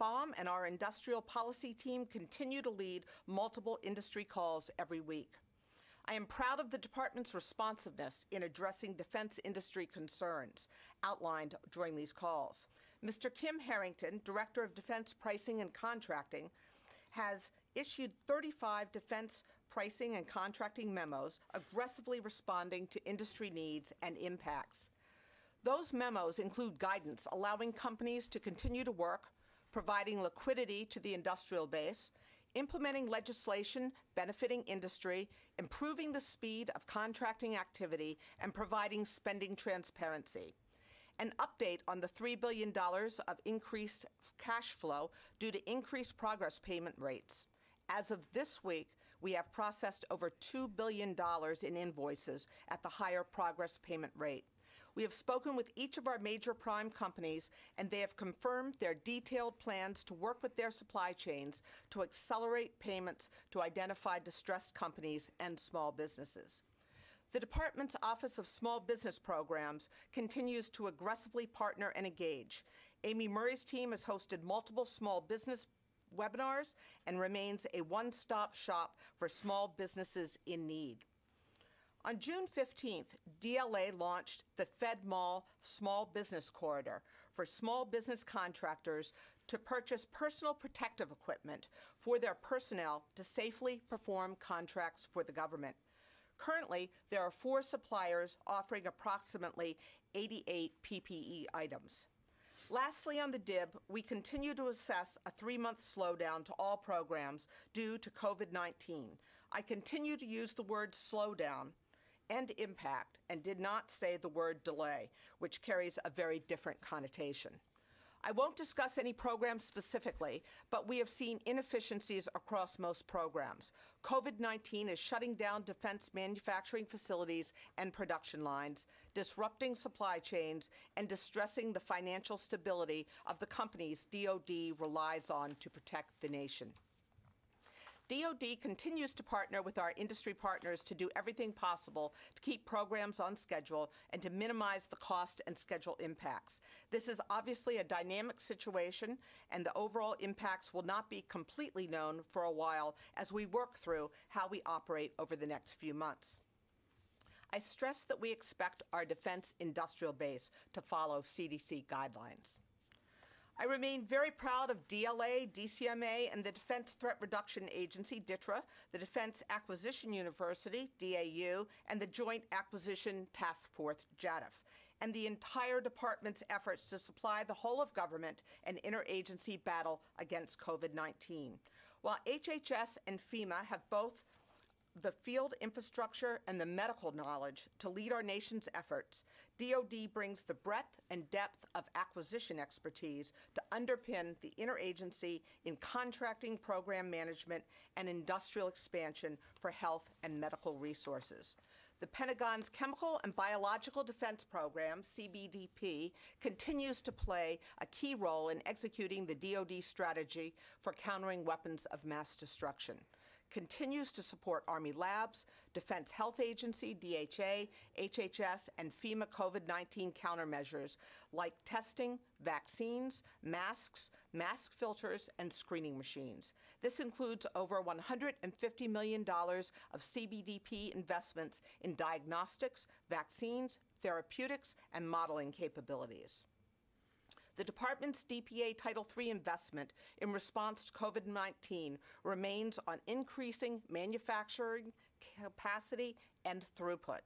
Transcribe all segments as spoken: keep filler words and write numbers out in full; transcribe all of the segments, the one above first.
Baum and our industrial policy team continue to lead multiple industry calls every week. I am proud of the Department's responsiveness in addressing defense industry concerns outlined during these calls. Mister Kim Harrington, Director of Defense Pricing and Contracting, has issued thirty-five defense pricing and contracting memos aggressively responding to industry needs and impacts. Those memos include guidance allowing companies to continue to work, providing liquidity to the industrial base, implementing legislation benefiting industry, improving the speed of contracting activity, and providing spending transparency. An update on the three billion dollars of increased cash flow due to increased progress payment rates. As of this week, we have processed over two billion dollars in invoices at the higher progress payment rate. We have spoken with each of our major prime companies, and they have confirmed their detailed plans to work with their supply chains to accelerate payments to identify distressed companies and small businesses. The Department's Office of Small Business Programs continues to aggressively partner and engage. Amy Murray's team has hosted multiple small business webinars and remains a one-stop shop for small businesses in need. On June fifteenth, D L A launched the FedMall Small Business Corridor for small business contractors to purchase personal protective equipment for their personnel to safely perform contracts for the government. Currently, there are four suppliers offering approximately eighty-eight P P E items. Lastly, on the D I B, we continue to assess a three-month slowdown to all programs due to COVID nineteen. I continue to use the word slowdown and impact and did not say the word delay, which carries a very different connotation. I won't discuss any programs specifically, but we have seen inefficiencies across most programs. COVID nineteen is shutting down defense manufacturing facilities and production lines, disrupting supply chains, and distressing the financial stability of the companies D O D relies on to protect the nation. D O D continues to partner with our industry partners to do everything possible to keep programs on schedule and to minimize the cost and schedule impacts. This is obviously a dynamic situation, and the overall impacts will not be completely known for a while as we work through how we operate over the next few months. I stress that we expect our defense industrial base to follow C D C guidelines. I remain very proud of D L A, D C M A, and the Defense Threat Reduction Agency, D T R A, the Defense Acquisition University, D A U, and the Joint Acquisition Task Force, J A T F, and the entire department's efforts to supply the whole of government an interagency battle against COVID nineteen. While H H S and FEMA have both the field infrastructure and the medical knowledge to lead our nation's efforts, D O D brings the breadth and depth of acquisition expertise to underpin the interagency in contracting, program management, and industrial expansion for health and medical resources. The Pentagon's Chemical and Biological Defense Program, C B D P, continues to play a key role in executing the D O D strategy for countering weapons of mass destruction, continues to support Army labs, Defense Health Agency, D H A, H H S, and FEMA COVID nineteen countermeasures like testing, vaccines, masks, mask filters, and screening machines. This includes over one hundred fifty million dollars of C B D P investments in diagnostics, vaccines, therapeutics, and modeling capabilities. The Department's D P A Title three investment in response to COVID nineteen remains on increasing manufacturing capacity and throughput.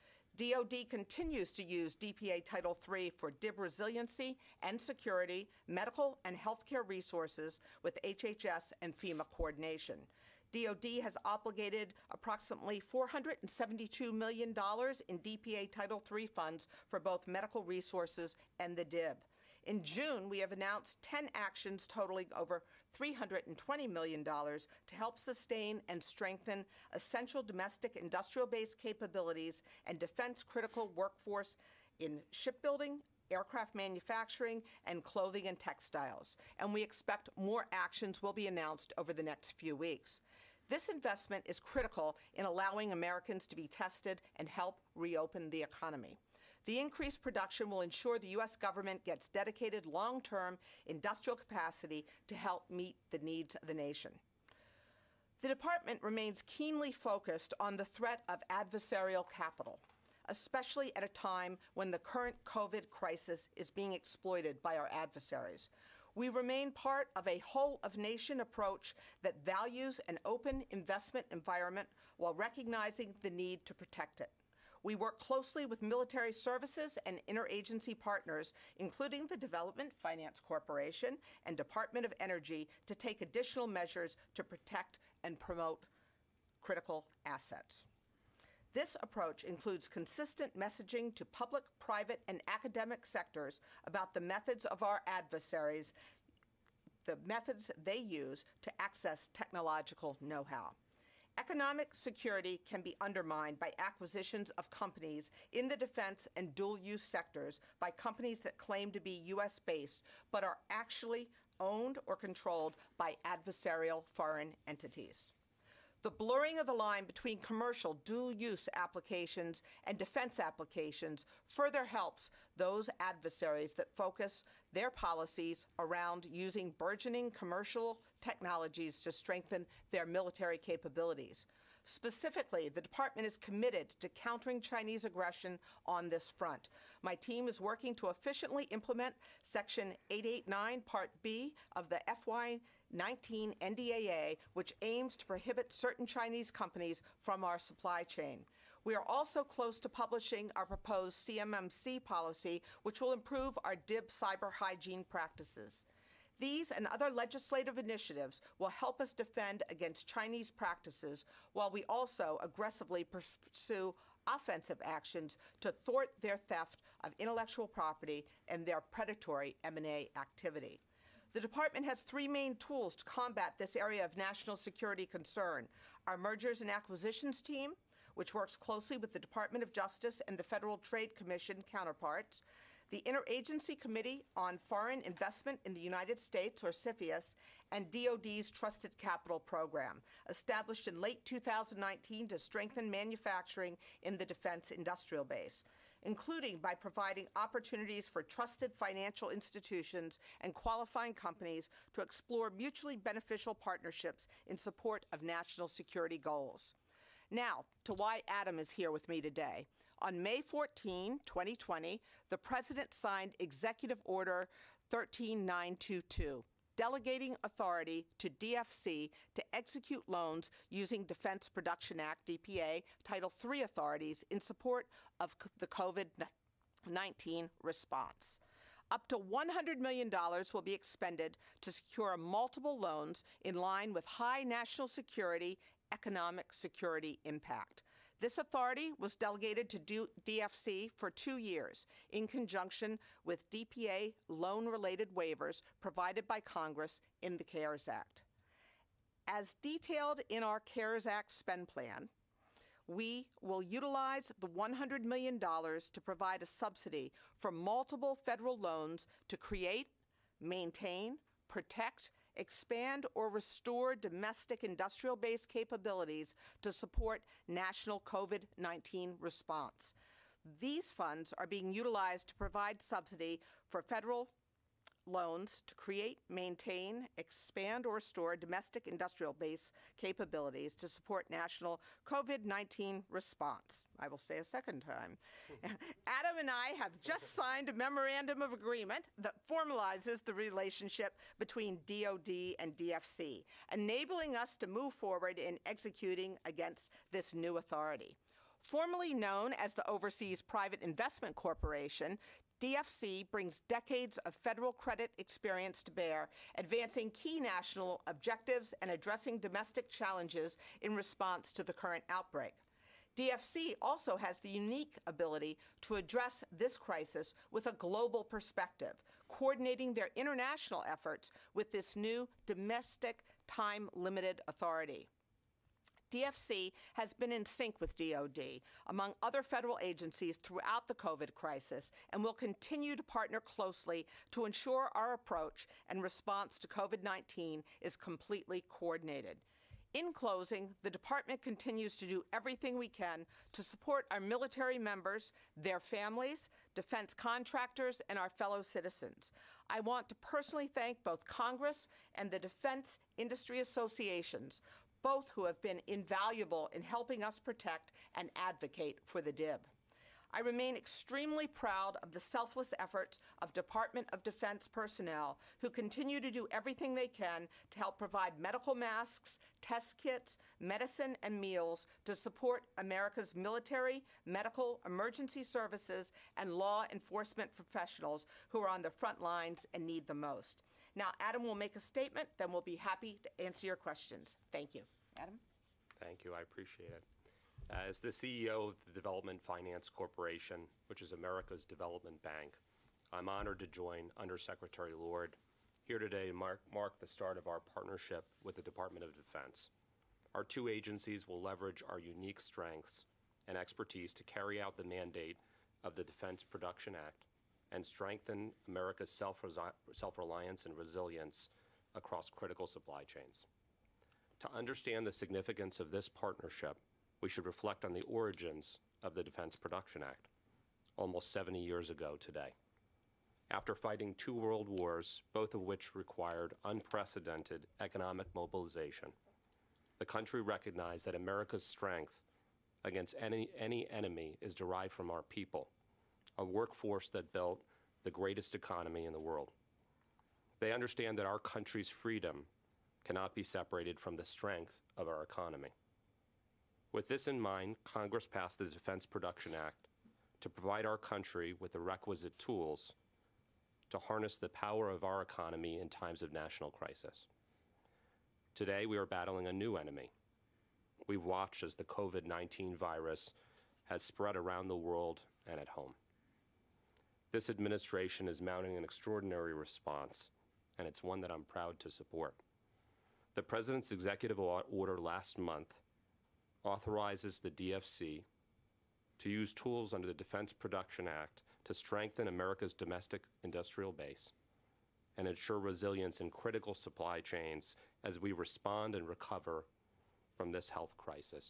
D O D continues to use D P A Title three for D I B resiliency and security, medical and healthcare resources with H H S and FEMA coordination. D O D has obligated approximately four hundred seventy-two million dollars in D P A Title three funds for both medical resources and the D I B. In June, we have announced ten actions totaling over three hundred twenty million dollars to help sustain and strengthen essential domestic industrial-based capabilities and defense-critical workforce in shipbuilding, aircraft manufacturing, and clothing and textiles. And we expect more actions will be announced over the next few weeks. This investment is critical in allowing Americans to be tested and help reopen the economy. The increased production will ensure the U S government gets dedicated long-term industrial capacity to help meet the needs of the nation. The Department remains keenly focused on the threat of adversarial capital, especially at a time when the current COVID crisis is being exploited by our adversaries. We remain part of a whole-of-nation approach that values an open investment environment while recognizing the need to protect it. We work closely with military services and interagency partners, including the Development Finance Corporation and Department of Energy, to take additional measures to protect and promote critical assets. This approach includes consistent messaging to public, private, and academic sectors about the methods of our adversaries, the methods they use to access technological know-how. Economic security can be undermined by acquisitions of companies in the defense and dual-use sectors by companies that claim to be U S-based but are actually owned or controlled by adversarial foreign entities. The blurring of the line between commercial dual-use applications and defense applications further helps those adversaries that focus their policies around using burgeoning commercial technologies to strengthen their military capabilities. Specifically, the Department is committed to countering Chinese aggression on this front. My team is working to efficiently implement Section eight eighty-nine, Part B of the F Y nineteen N D A A, which aims to prohibit certain Chinese companies from our supply chain. We are also close to publishing our proposed C M M C policy, which will improve our D I B cyber hygiene practices. These and other legislative initiatives will help us defend against Chinese practices while we also aggressively pursue offensive actions to thwart their theft of intellectual property and their predatory M and A activity. The Department has three main tools to combat this area of national security concern: our Mergers and Acquisitions team, which works closely with the Department of Justice and the Federal Trade Commission counterparts; the Interagency Committee on Foreign Investment in the United States, or CFIUS, and D O D's Trusted Capital Program, established in late two thousand nineteen to strengthen manufacturing in the defense industrial base, including by providing opportunities for trusted financial institutions and qualifying companies to explore mutually beneficial partnerships in support of national security goals. Now, to why Adam is here with me today. On May fourteenth, twenty twenty, the President signed Executive Order thirteen nine two two, delegating authority to D F C to execute loans using Defense Production Act, D P A, Title three authorities in support of the COVID nineteen response. Up to one hundred million dollars will be expended to secure multiple loans in line with high national security, economic security impact. This authority was delegated to D F C for two years in conjunction with D P A loan-related waivers provided by Congress in the CARES Act. As detailed in our CARES Act spend plan, we will utilize the one hundred million dollars to provide a subsidy for multiple federal loans to create, maintain, protect, expand, or restore domestic industrial-based capabilities to support national COVID nineteen response. These funds are being utilized to provide subsidy for federal loans to create, maintain, expand, or restore domestic industrial-based capabilities to support national COVID nineteen response. I will say a second time. Adam and I have just signed a memorandum of agreement that formalizes the relationship between D O D and D F C, enabling us to move forward in executing against this new authority. Formerly known as the Overseas Private Investment Corporation, D F C brings decades of federal credit experience to bear, advancing key national objectives and addressing domestic challenges in response to the current outbreak. D F C also has the unique ability to address this crisis with a global perspective, coordinating their international efforts with this new domestic time-limited authority. D F C has been in sync with D O D, among other federal agencies, throughout the COVID crisis, and will continue to partner closely to ensure our approach and response to COVID nineteen is completely coordinated. In closing, the department continues to do everything we can to support our military members, their families, defense contractors, and our fellow citizens. I want to personally thank both Congress and the Defense Industry Associations, both who have been invaluable in helping us protect and advocate for the D I B. I remain extremely proud of the selfless efforts of Department of Defense personnel who continue to do everything they can to help provide medical masks, test kits, medicine, and meals to support America's military, medical, emergency services, and law enforcement professionals who are on the front lines and need the most. Now, Adam will make a statement, then we'll be happy to answer your questions. Thank you. Adam? Thank you. I appreciate it. As the C E O of the Development Finance Corporation, which is America's development bank, I'm honored to join Undersecretary Lord here today to mark, mark the start of our partnership with the Department of Defense. Our two agencies will leverage our unique strengths and expertise to carry out the mandate of the Defense Production Act and strengthen America's self-reliance and resilience across critical supply chains. To understand the significance of this partnership, we should reflect on the origins of the Defense Production Act, almost seventy years ago today. After fighting two world wars, both of which required unprecedented economic mobilization, the country recognized that America's strength against any, any enemy is derived from our people, a workforce that built the greatest economy in the world. They understand that our country's freedom cannot be separated from the strength of our economy. With this in mind, Congress passed the Defense Production Act to provide our country with the requisite tools to harness the power of our economy in times of national crisis. Today, we are battling a new enemy. We've watched as the COVID nineteen virus has spread around the world and at home. This administration is mounting an extraordinary response, and it's one that I'm proud to support. The President's executive order last month authorizes the D F C to use tools under the Defense Production Act to strengthen America's domestic industrial base and ensure resilience in critical supply chains as we respond and recover from this health crisis.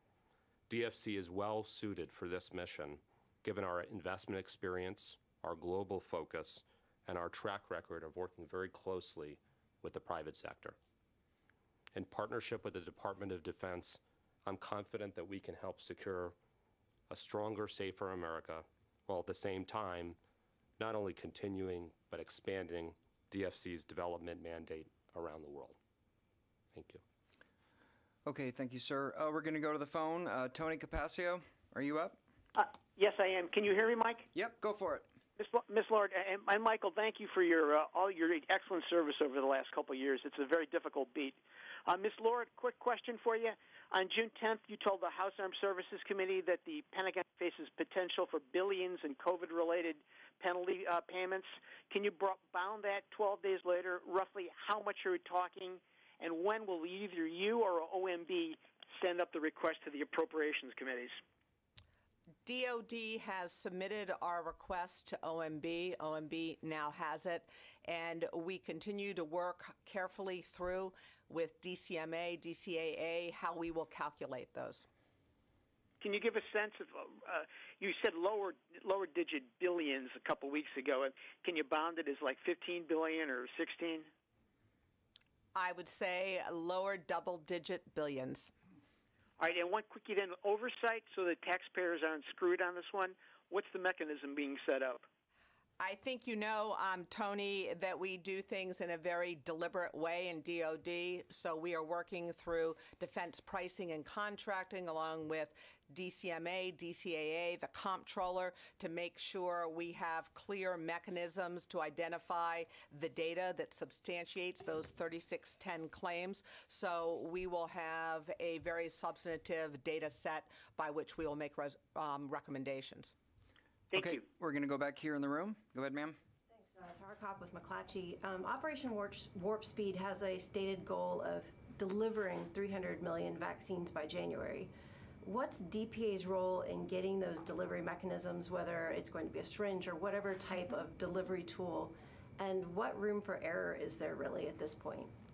D F C is well suited for this mission, given our investment experience, our global focus, and our track record of working very closely with the private sector. In partnership with the Department of Defense, I'm confident that we can help secure a stronger, safer America, while at the same time, not only continuing, but expanding D F C's development mandate around the world. Thank you. Okay, thank you, sir. Uh, we're going to go to the phone. Uh, Tony Capaccio, are you up? Uh, yes, I am. Can you hear me, Mike? Yep, go for it. Miss L- Miss Lord and, and Michael, thank you for your uh, all your excellent service over the last couple of years. It's a very difficult beat. Uh, Miss Lord, quick question for you. On June tenth, you told the House Armed Services Committee that the Pentagon faces potential for billions in COVID-related penalty uh, payments. Can you bound that twelve days later? Roughly how much are we talking, and when will either you or O M B send up the request to the appropriations committees? D O D has submitted our request to O M B. O M B now has it, and we continue to work carefully through with D C M A, D C A A, how we will calculate those. Can you give a sense of, uh, you said lower lower digit billions a couple weeks ago. Can you bound it as like fifteen billion or sixteen? I would say lower double digit billions. All right, and one quickie then, oversight so the taxpayers aren't screwed on this one. What's the mechanism being set up? I think you know, um, Tony, that we do things in a very deliberate way in D O D. So we are working through defense pricing and contracting along with D C M A, D C A A, the comptroller, to make sure we have clear mechanisms to identify the data that substantiates those thirty-six ten claims. So we will have a very substantive data set by which we will make res- um, recommendations. Thank okay, you. We're going to go back here in the room. Go ahead, ma'am. Thanks. Uh, Tara Kopp with McClatchy. Um, Operation Warp, Warp Speed has a stated goal of delivering three hundred million vaccines by January. What's D P A's role in getting those delivery mechanisms, whether it's going to be a syringe or whatever type of delivery tool, and what room for error is there really at this point?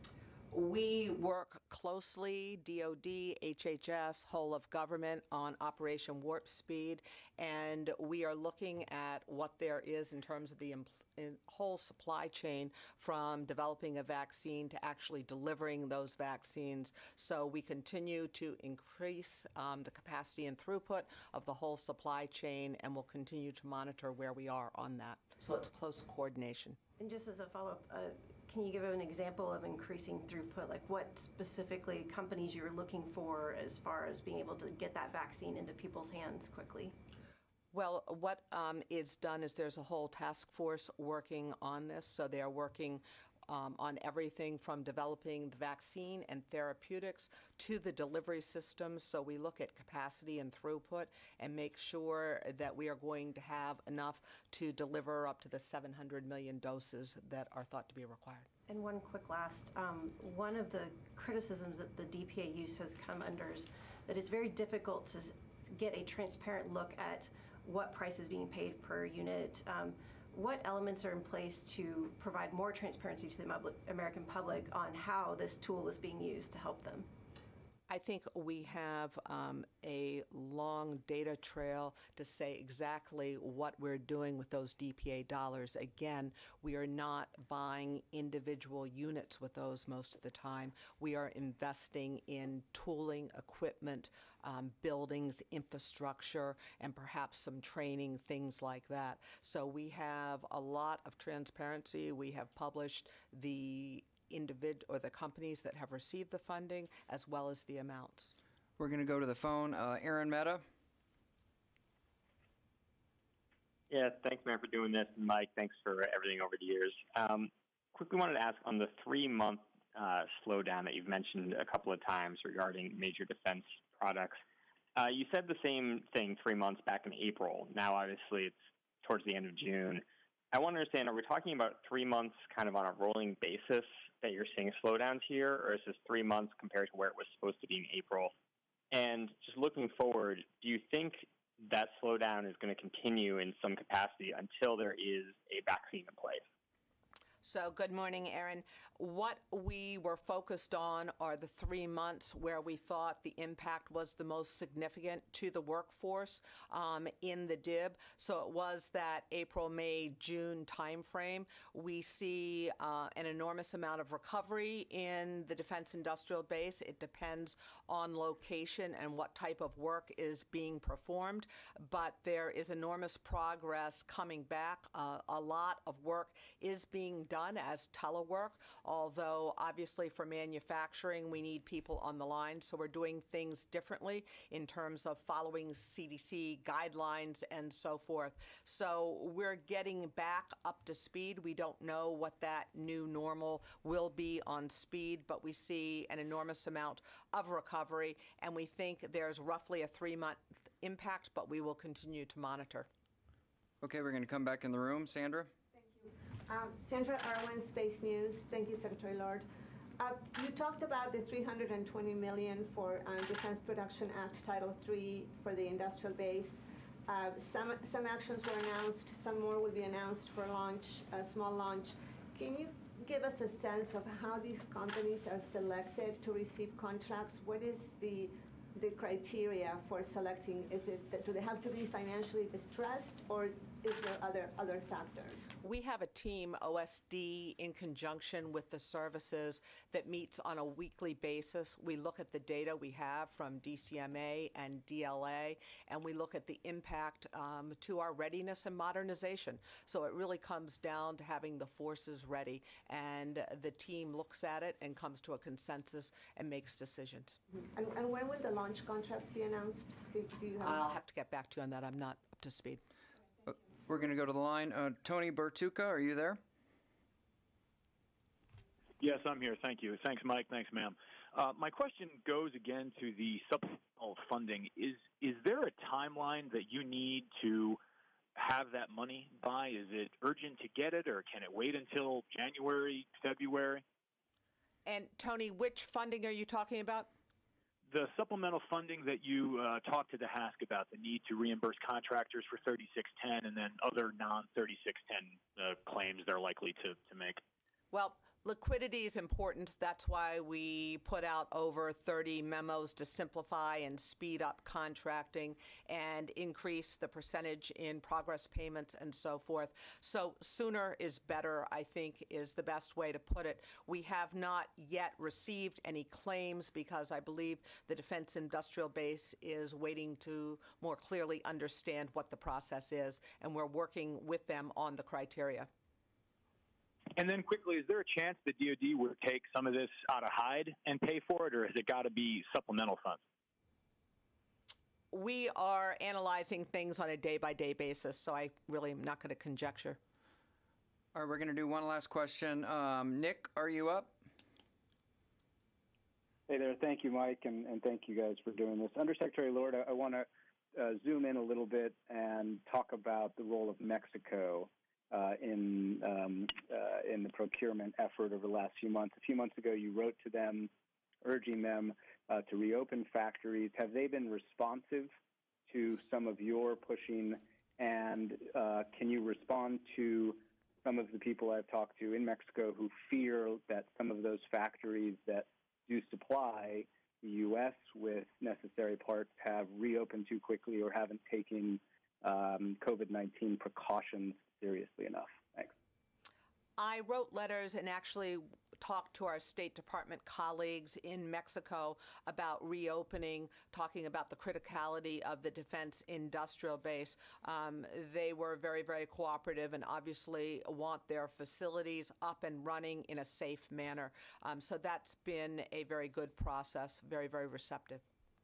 We work closely, D O D, H H S, whole of government, on Operation Warp Speed, and we are looking at what there is in terms of the empl- in whole supply chain from developing a vaccine to actually delivering those vaccines. So we continue to increase um, the capacity and throughput of the whole supply chain, and we'll continue to monitor where we are on that. So it's close coordination. And just as a follow-up, uh, can you give an example of increasing throughput? Like what specifically companies you're looking for as far as being able to get that vaccine into people's hands quickly? Well, what um, is done is there's a whole task force working on this. So they are working um, on everything from developing the vaccine and therapeutics to the delivery systems. So we look at capacity and throughput and make sure that we are going to have enough to deliver up to the seven hundred million doses that are thought to be required. And one quick last, um, one of the criticisms that the D P A use has come under is that it's very difficult to get a transparent look at what price is being paid per unit. Um, what elements are in place to provide more transparency to the American public on how this tool is being used to help them? I think we have um, a long data trail to say exactly what we're doing with those D P A dollars. Again, we are not buying individual units with those most of the time. We are investing in tooling, equipment, um, buildings, infrastructure, and perhaps some training, things like that. So we have a lot of transparency. We have published the individ or the companies that have received the funding as well as the amounts. We're going to go to the phone. Uh, Aaron Mehta. Yeah, thanks, man, for doing this. And Mike, thanks for everything over the years. Um, quickly wanted to ask on the three-month uh, slowdown that you've mentioned a couple of times regarding major defense products. Uh, you said the same thing three months back in April. Now, obviously, it's towards the end of June. I want to understand, are we talking about three months kind of on a rolling basis that you're seeing slowdowns here, or is this three months compared to where it was supposed to be in April? And just looking forward, do you think that slowdown is going to continue in some capacity until there is a vaccine in place? So good morning, Aaron. What we were focused on are the three months where we thought the impact was the most significant to the workforce um, in the D I B. So it was that April, May, June timeframe. We see uh, an enormous amount of recovery in the defense industrial base. It depends on location and what type of work is being performed, but there is enormous progress coming back. Uh, a lot of work is being done as telework, although obviously for manufacturing we need people on the line, so we're doing things differently in terms of following C D C guidelines and so forth. So we're getting back up to speed. We don't know what that new normal will be on speed, but we see an enormous amount of recovery, and we think there's roughly a three-month impact, but we will continue to monitor. Okay, we're going to come back in the room. Sandra? Um, Sandra Irwin, Space News. Thank you, Secretary Lord. Uh, you talked about the three hundred twenty million dollars for uh, Defense Production Act Title three for the industrial base. Uh, some some actions were announced. Some more will be announced for launch, a small launch. Can you give us a sense of how these companies are selected to receive contracts? What is the the criteria for selecting? Is it that, do they have to be financially distressed, or is there other other factors? We have a team, O S D, in conjunction with the services that meets on a weekly basis. We look at the data we have from D C M A and D L A, and we look at the impact um, to our readiness and modernization. So it really comes down to having the forces ready, and the team looks at it and comes to a consensus and makes decisions. And, and when will the launch contract be announced? Do, do you have I'll have to get back to you on that. I'm not up to speed. We're going to go to the line. Uh, Tony Bertucca, are you there? Yes, I'm here. Thank you. Thanks, Mike. Thanks, ma'am. Uh, my question goes again to the supplemental funding. Is is there a timeline that you need to have that money by? Is it urgent to get it, or can it wait until January, February? And Tony, which funding are you talking about? The supplemental funding that you uh, talked to the H A S C about, the need to reimburse contractors for thirty-six ten and then other non thirty-six ten uh, claims they're likely to, to make. Well, Liquidity is important. That's why we put out over thirty memos to simplify and speed up contracting and increase the percentage in progress payments and so forth. So sooner is better, I think, is the best way to put it. We have not yet received any claims because I believe the Defense Industrial Base is waiting to more clearly understand what the process is, and we're working with them on the criteria. And then quickly, is there a chance that D O D would take some of this out of Hyde and pay for it, or has it got to be supplemental funds? We are analyzing things on a day-by-day basis, so I really am not going to conjecture. All right, we're going to do one last question. Um, Nick, are you up? Hey there. Thank you, Mike, and, and thank you guys for doing this. Undersecretary Lord, I, I want to uh, zoom in a little bit and talk about the role of Mexico Uh, in um, uh, in the procurement effort over the last few months. A few months ago, you wrote to them, urging them uh, to reopen factories. Have they been responsive to some of your pushing? And uh, can you respond to some of the people I've talked to in Mexico who fear that some of those factories that do supply the U S with necessary parts have reopened too quickly or haven't taken um, COVID nineteen precautions seriously enough? Thanks. I wrote letters and actually talked to our State Department colleagues in Mexico about reopening, talking about the criticality of the defense industrial base. Um, they were very, very cooperative and obviously want their facilities up and running in a safe manner. Um, so that's been a very good process, very, very receptive.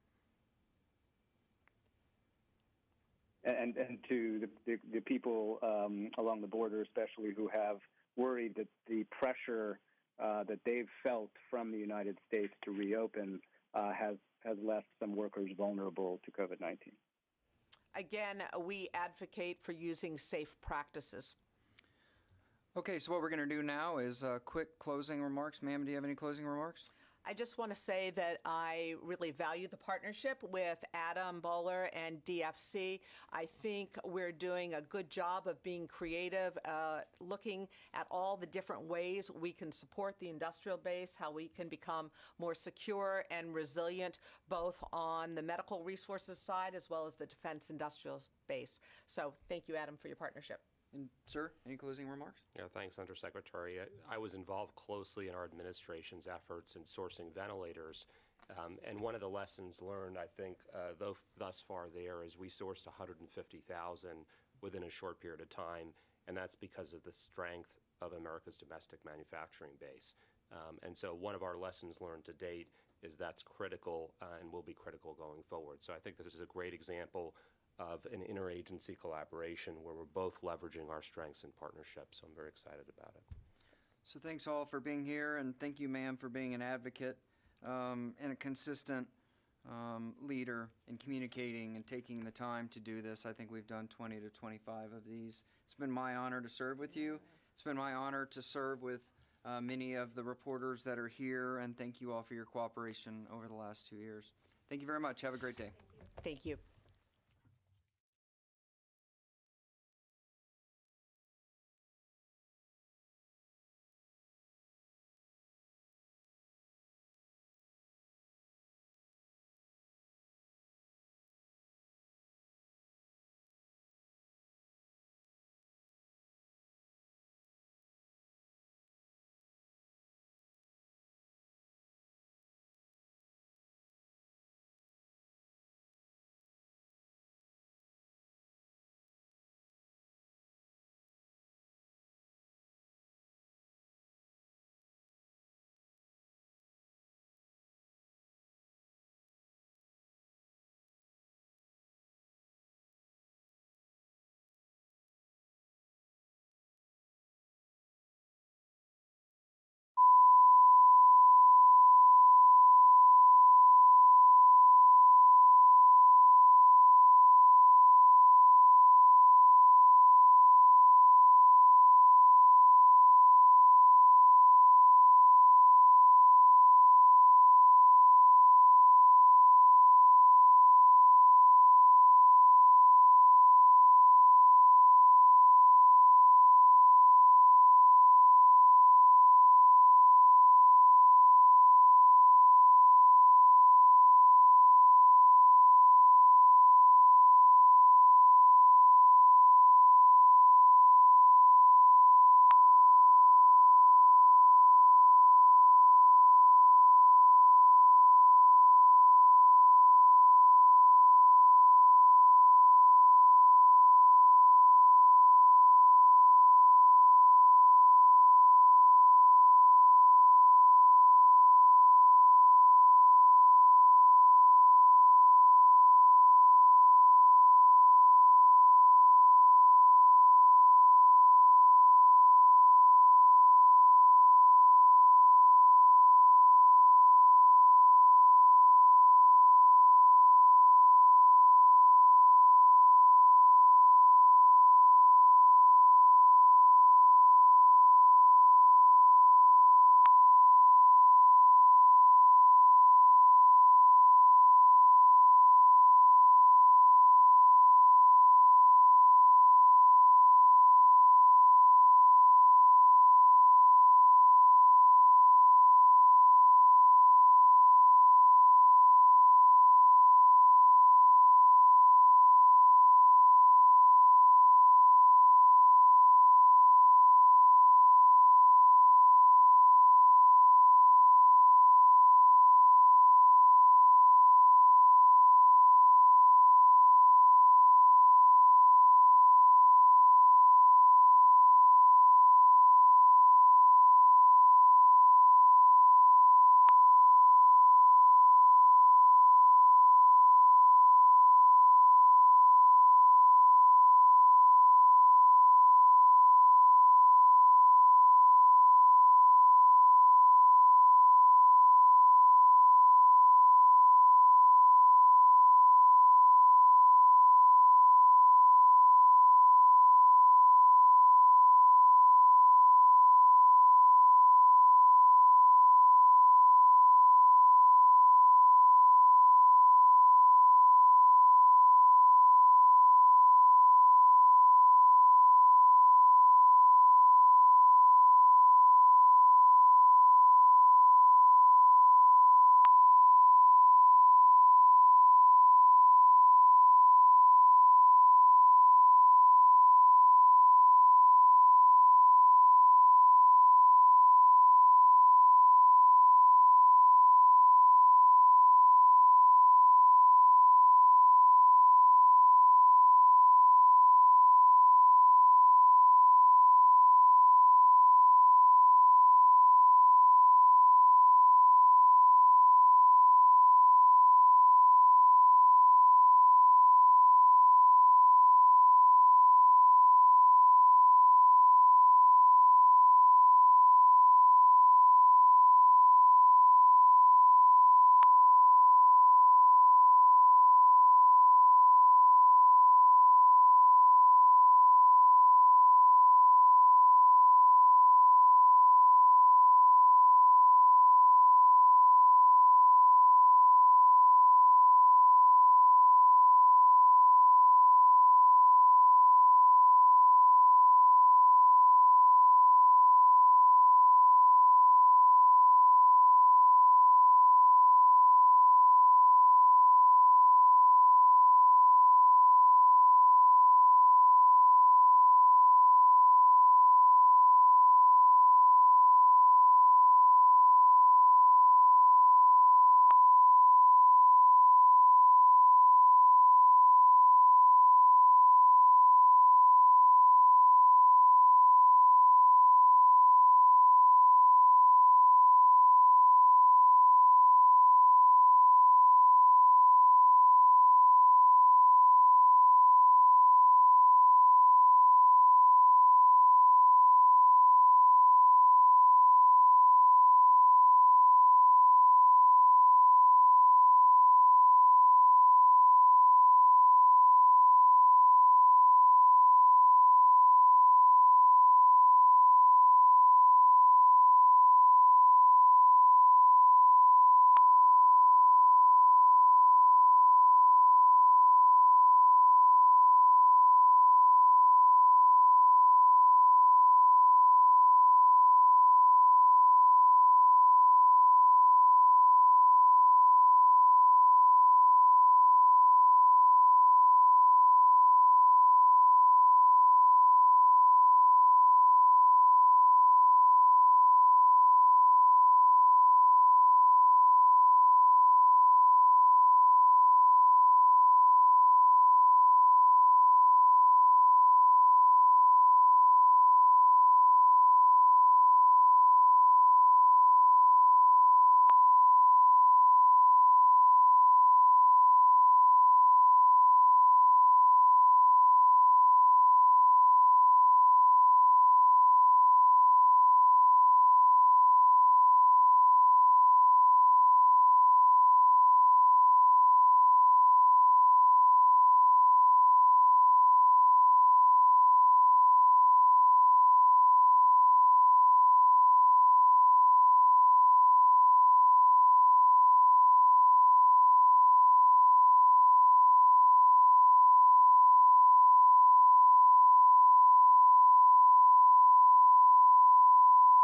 And, and to the, the, the people um, along the border, especially who have worried that the pressure uh, that they've felt from the United States to reopen uh, has, has left some workers vulnerable to COVID nineteen. Again, we advocate for using safe practices. Okay, so what we're going to do now is uh, quick closing remarks. Ma'am, do you have any closing remarks? I just want to say that I really value the partnership with Adam Bowler and D F C. I think we're doing a good job of being creative, uh, looking at all the different ways we can support the industrial base, how we can become more secure and resilient, both on the medical resources side as well as the defense industrial base. So thank you, Adam, for your partnership. And, sir, any closing remarks? Yeah, thanks, Undersecretary. I, I was involved closely in our administration's efforts in sourcing ventilators. Um, and one of the lessons learned, I think, uh, though thus far there, is we sourced one hundred fifty thousand within a short period of time, and that's because of the strength of America's domestic manufacturing base. Um, and so one of our lessons learned to date is that's critical uh, and will be critical going forward. So I think this is a great example of an interagency collaboration where we're both leveraging our strengths and partnerships. So I'm very excited about it. So thanks all for being here, and thank you, ma'am, for being an advocate um, and a consistent um, leader in communicating and taking the time to do this. I think we've done twenty to twenty-five of these. It's been my honor to serve with you. It's been my honor to serve with uh, many of the reporters that are here, and thank you all for your cooperation over the last two years. Thank you very much. Have a great day. Thank you.